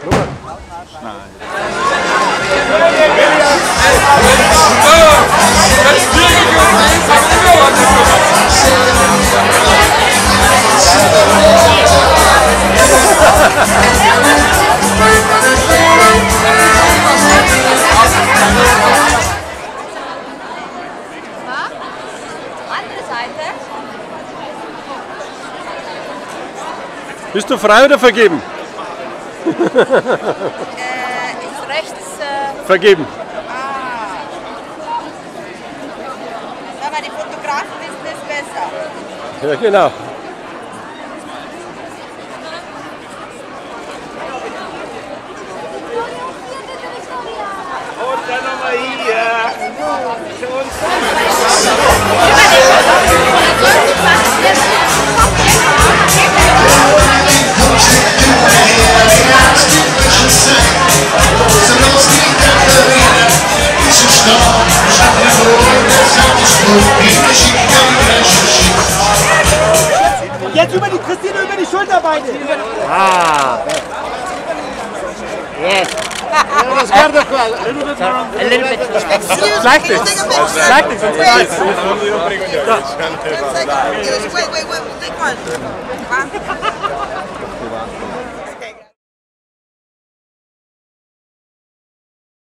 Andere Seite. Bist du frei oder vergeben? Ist rechts. Vergeben. Aber die Fotografen wissen es besser. Ja, genau. Und dann nochmal hier. Jetzt über die Christine, über die Schulter beide. Ah. Yes. Guarda qua, a little bit more. A little bit. Like this. Like this. Wait, take one.